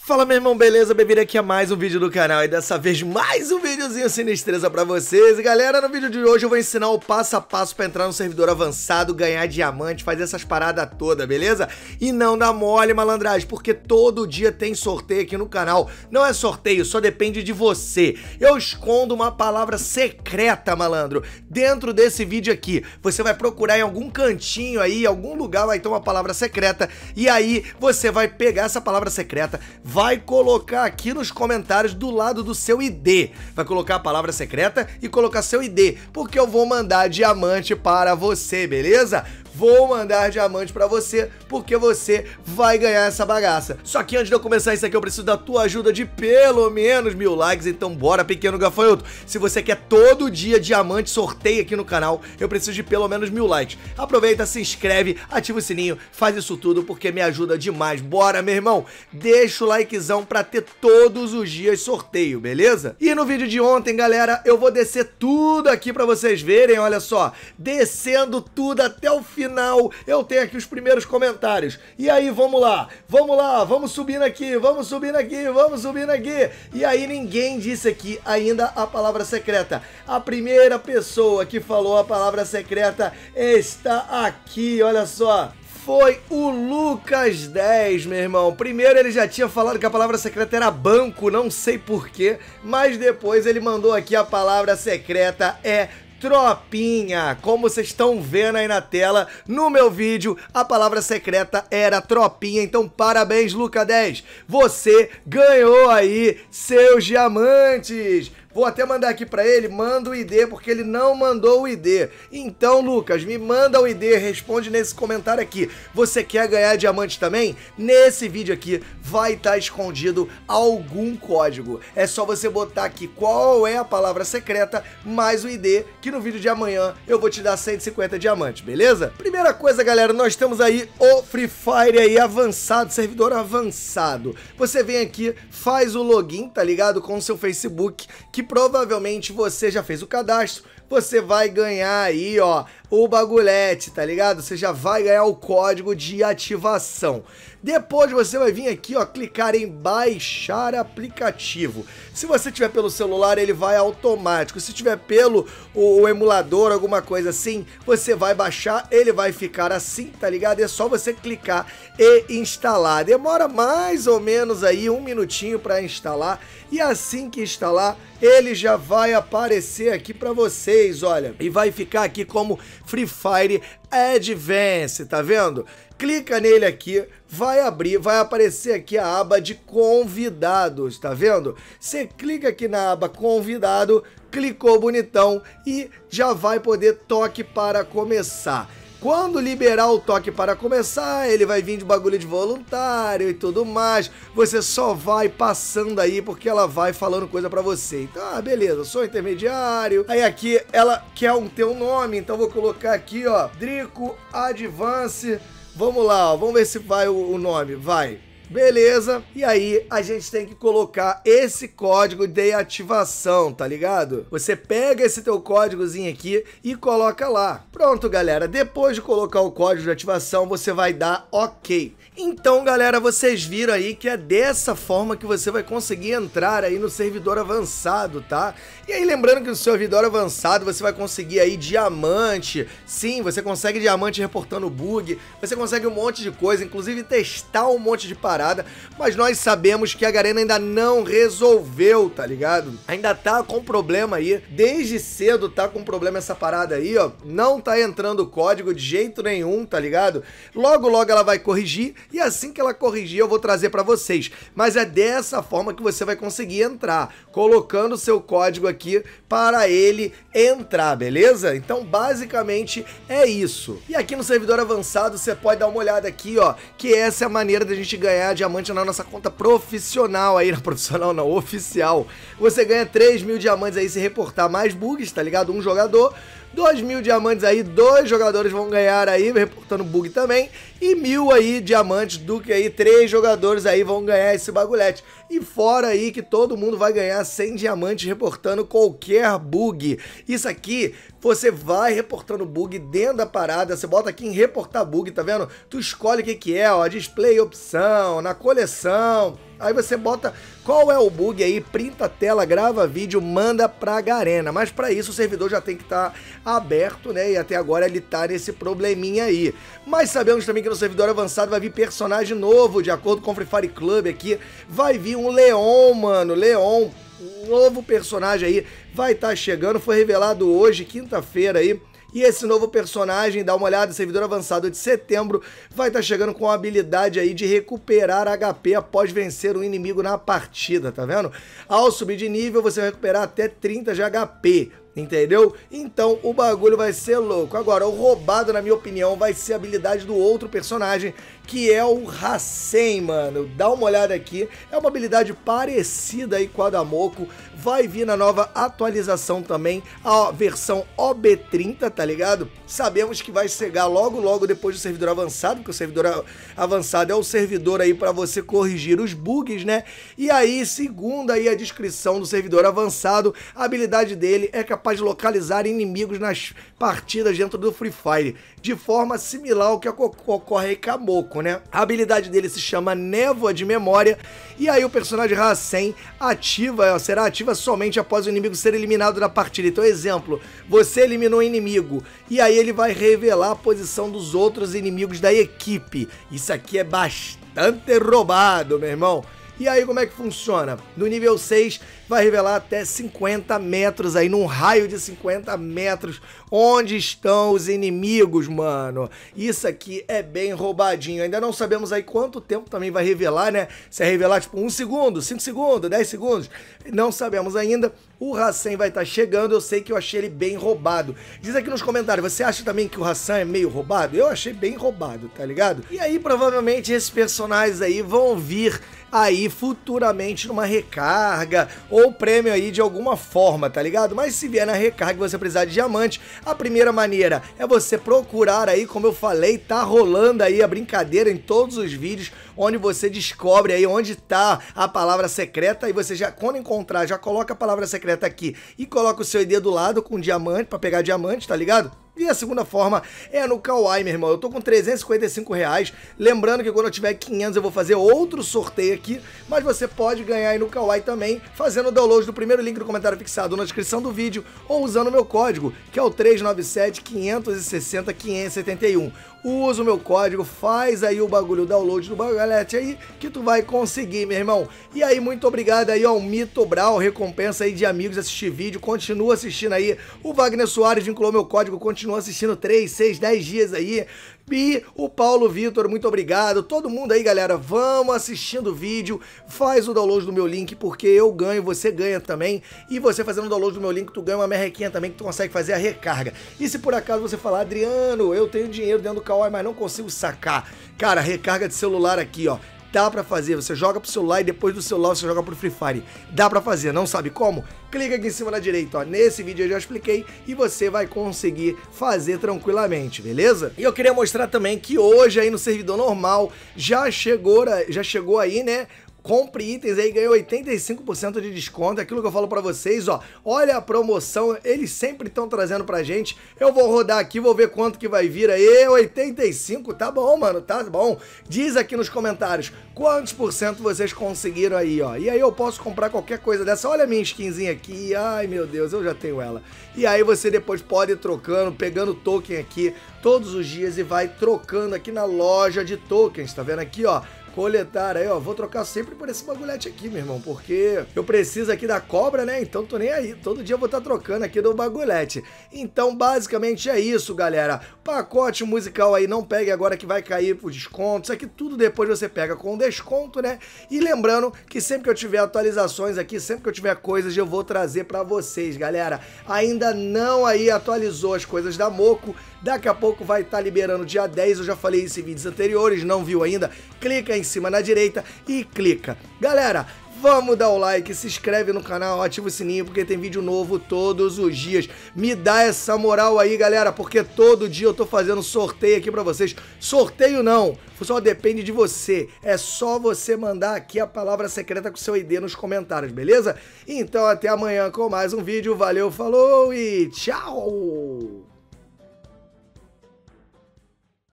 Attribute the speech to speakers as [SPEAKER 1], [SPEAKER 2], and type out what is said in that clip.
[SPEAKER 1] Fala, meu irmão, beleza? Bem-vindo aqui a mais um vídeo do canal e dessa vez mais um videozinho sinistreza pra vocês. E galera, no vídeo de hoje eu vou ensinar o passo a passo pra entrar no servidor avançado, ganhar diamante, fazer essas paradas todas, beleza? E não dá mole, malandragem, porque todo dia tem sorteio aqui no canal. Não é sorteio, só depende de você. Eu escondo uma palavra secreta, malandro, dentro desse vídeo aqui. Você vai procurar em algum cantinho aí, em algum lugar vai ter uma palavra secreta. E aí você vai pegar essa palavra secreta, vai colocar aqui nos comentários do lado do seu ID. Vai colocar a palavra secreta e colocar seu ID, porque eu vou mandar diamante para você, beleza? Vou mandar diamante pra você, porque você vai ganhar essa bagaça. Só que antes de eu começar isso aqui, eu preciso da tua ajuda de pelo menos 1000 likes, então bora, pequeno gafanhoto. Se você quer todo dia diamante sorteio aqui no canal, eu preciso de pelo menos 1000 likes. Aproveita, se inscreve, ativa o sininho, faz isso tudo, porque me ajuda demais. Bora, meu irmão, deixa o likezão pra ter todos os dias sorteio, beleza? E no vídeo de ontem, galera, eu vou descer tudo aqui pra vocês verem, olha só, descendo tudo até o final. Eu tenho aqui os primeiros comentários. E aí, vamos lá, vamos subindo aqui, vamos subindo aqui. E aí ninguém disse aqui ainda a palavra secreta. A primeira pessoa que falou a palavra secreta está aqui, olha só. Foi o Lucas 10, meu irmão. Primeiro ele já tinha falado que a palavra secreta era banco, não sei porquê, mas depois ele mandou aqui a palavra secreta é tropinha. Como vocês estão vendo aí na tela, no meu vídeo, a palavra secreta era tropinha. Então parabéns, Lucas 10. Você ganhou aí seus diamantes. Vou até mandar aqui pra ele, manda o ID, porque ele não mandou o ID. Então, Lucas, me manda o ID, responde nesse comentário aqui. Você quer ganhar diamante também? Nesse vídeo aqui vai estar escondido algum código. É só você botar aqui qual é a palavra secreta, mais o ID, que no vídeo de amanhã eu vou te dar 150 diamantes, beleza? Primeira coisa, galera, nós temos aí o Free Fire aí avançado, servidor avançado. Você vem aqui, faz o login, tá ligado? Com o seu Facebook, que provavelmente você já fez o cadastro, você vai ganhar aí, ó, o bagulhete, tá ligado? Você já vai ganhar o código de ativação. Depois você vai vir aqui, ó, clicar em baixar aplicativo. Se você tiver pelo celular, ele vai automático. Se tiver pelo o emulador, alguma coisa assim, você vai baixar, ele vai ficar assim, tá ligado? É só você clicar e instalar. Demora mais ou menos aí 1 minutinho para instalar. E assim que instalar, ele já vai aparecer aqui para vocês, olha. E vai ficar aqui como Free Fire Advance, tá vendo? Clica nele aqui, vai abrir, vai aparecer aqui a aba de convidados, tá vendo? Você clica aqui na aba convidado, clicou bonitão e já vai poder toque para começar. Quando liberar o toque para começar, ele vai vir de bagulho de voluntário e tudo mais. Você só vai passando aí porque ela vai falando coisa pra você. Então, beleza, sou intermediário. Aí aqui ela quer ter um nome, então vou colocar aqui, ó, Drico Advance. Vamos lá, ó, vamos ver se vai o nome, vai. Beleza, e aí a gente tem que colocar esse código de ativação, tá ligado? Você pega esse teu códigozinho aqui e coloca lá. Pronto, galera, depois de colocar o código de ativação, você vai dar OK. Então, galera, vocês viram aí que é dessa forma que você vai conseguir entrar aí no servidor avançado, tá? E aí, lembrando que no servidor avançado você vai conseguir aí diamante. Sim, você consegue diamante reportando bug, você consegue um monte de coisa, inclusive testar um monte de parada, mas nós sabemos que a Garena ainda não resolveu, tá ligado? Ainda tá com problema aí, desde cedo tá com problema essa parada aí, ó, não tá entrando código de jeito nenhum, tá ligado? Logo, logo ela vai corrigir, e assim que ela corrigir eu vou trazer pra vocês, mas é dessa forma que você vai conseguir entrar, colocando o seu código aqui para ele entrar, beleza? Então basicamente é isso. E aqui no servidor avançado você pode dar uma olhada aqui, ó, que essa é a maneira da gente ganhar diamante na nossa conta profissional aí, não profissional não, oficial. Você ganha 3.000 diamantes aí se reportar mais bugs, tá ligado? Um jogador. 2.000 diamantes aí, 2 jogadores vão ganhar aí, reportando bug também. E 1.000 aí diamantes do que aí 3 jogadores aí vão ganhar esse bagulhete. E fora aí que todo mundo vai ganhar 100 diamantes reportando qualquer bug. Isso aqui você vai reportando bug dentro da parada, você bota aqui em reportar bug, tá vendo? Tu escolhe o que é, ó, display opção, na coleção, aí você bota qual é o bug aí, printa a tela, grava vídeo, manda pra Garena. Mas pra isso o servidor já tem que estar aberto, né? E até agora ele tá nesse probleminha aí. Mas sabemos também que no servidor avançado vai vir personagem novo, de acordo com o Free Fire Club aqui. Vai vir um Leon, mano, Leon, um novo personagem aí, vai estar chegando, foi revelado hoje, quinta-feira aí. E esse novo personagem, dá uma olhada, servidor avançado de setembro, vai estar chegando com a habilidade aí de recuperar HP após vencer um inimigo na partida, tá vendo? Ao subir de nível, você vai recuperar até 30 de HP. Entendeu? Então o bagulho vai ser louco. Agora, o roubado, na minha opinião, vai ser a habilidade do outro personagem, que é o Hassen, mano. Dá uma olhada aqui. É uma habilidade parecida aí com a da Moco. Vai vir na nova atualização também, a versão OB30, tá ligado? Sabemos que vai chegar logo depois do servidor avançado, porque o servidor avançado é o servidor aí para você corrigir os bugs, né? E aí, segundo aí a descrição do servidor avançado, a habilidade dele é capaz de localizar inimigos nas partidas dentro do Free Fire, de forma similar ao que ocorre aí com a Moco, né? A habilidade dele se chama Névoa de Memória, e aí o personagem Hassen será ativa somente após o inimigo ser eliminado da partida. Então, exemplo, você eliminou o inimigo, e aí ele vai revelar a posição dos outros inimigos da equipe. Isso aqui é bastante roubado, meu irmão. E aí como é que funciona? No nível 6 vai revelar até 50 metros aí, num raio de 50 metros, onde estão os inimigos, mano. Isso aqui é bem roubadinho. Ainda não sabemos aí quanto tempo também vai revelar, né? Se é revelar tipo 1 segundo, 5 segundos, 10 segundos, não sabemos ainda. O Hassen vai estar chegando, eu sei que eu achei ele bem roubado. Diz aqui nos comentários, você acha também que o Hassen é meio roubado? Eu achei bem roubado, tá ligado? E aí provavelmente esses personagens aí vão vir aí futuramente numa recarga ou prêmio aí de alguma forma, tá ligado? Mas se vier na recarga e você precisar de diamante, a primeira maneira é você procurar aí, como eu falei, tá rolando aí a brincadeira em todos os vídeos, onde você descobre aí onde tá a palavra secreta, e você já, quando encontrar, já coloca a palavra secreta aqui e coloca o seu ID do lado com diamante, pra pegar diamante, tá ligado? E a segunda forma é no Kawaii, meu irmão. Eu tô com 355 reais. Lembrando que quando eu tiver 500 eu vou fazer outro sorteio aqui. Mas você pode ganhar aí no Kawaii também, fazendo o download do primeiro link do comentário fixado na descrição do vídeo, ou usando o meu código, que é o 397 560 571. Usa o meu código, faz aí o bagulho, o download do bagulhete aí, que tu vai conseguir, meu irmão. E aí, muito obrigado aí ao Mito Brau, recompensa aí de amigos assistir vídeo. Continua assistindo aí. O Wagner Soares vinculou meu código, continua assistindo 3, 6, 10 dias aí. E o Paulo Vitor, muito obrigado. Todo mundo aí, galera, vamos assistindo o vídeo. Faz o download do meu link, porque eu ganho, você ganha também. E você fazendo o download do meu link, tu ganha uma merrequinha também, que tu consegue fazer a recarga. E se por acaso você falar, Adriano, eu tenho dinheiro dentro do Kawaii, mas não consigo sacar. Cara, recarga de celular aqui, ó. Dá pra fazer, você joga pro celular e depois do celular você joga pro Free Fire. Dá pra fazer, não sabe como? Clica aqui em cima na direita, ó. Nesse vídeo eu já expliquei e você vai conseguir fazer tranquilamente, beleza? E eu queria mostrar também que hoje aí no servidor normal já chegou aí, né? Compre itens aí, ganhou 85% de desconto, aquilo que eu falo pra vocês, ó, olha a promoção, eles sempre estão trazendo pra gente. Eu vou rodar aqui, vou ver quanto que vai vir aí, 85, tá bom, mano, tá bom. Diz aqui nos comentários quantos por cento vocês conseguiram aí, ó, e aí eu posso comprar qualquer coisa dessa. Olha a minha skinzinha aqui, ai meu Deus, eu já tenho ela. E aí você depois pode ir trocando, pegando token aqui todos os dias e vai trocando aqui na loja de tokens, tá vendo aqui, ó? Coletar aí, ó, vou trocar sempre por esse bagulhete aqui, meu irmão, porque eu preciso aqui da cobra, né, então tô nem aí, todo dia eu vou estar trocando aqui do bagulhete. Então, basicamente é isso, galera, pacote musical aí, não pegue agora que vai cair por desconto, isso aqui tudo depois você pega com desconto, né, e lembrando que sempre que eu tiver atualizações aqui, sempre que eu tiver coisas, eu vou trazer pra vocês, galera. Ainda não aí atualizou as coisas da Moco, daqui a pouco vai estar liberando dia 10, eu já falei isso em vídeos anteriores, não viu ainda? Clica em cima na direita e clica. Galera, Vamos dar o like, se inscreve no canal, ativa o sininho, porque tem vídeo novo todos os dias. Me dá essa moral aí, galera, porque todo dia eu tô fazendo sorteio aqui pra vocês. Sorteio não, só depende de você. É só você mandar aqui a palavra secreta com seu ID nos comentários, beleza? Então até amanhã com mais um vídeo. Valeu, falou e tchau!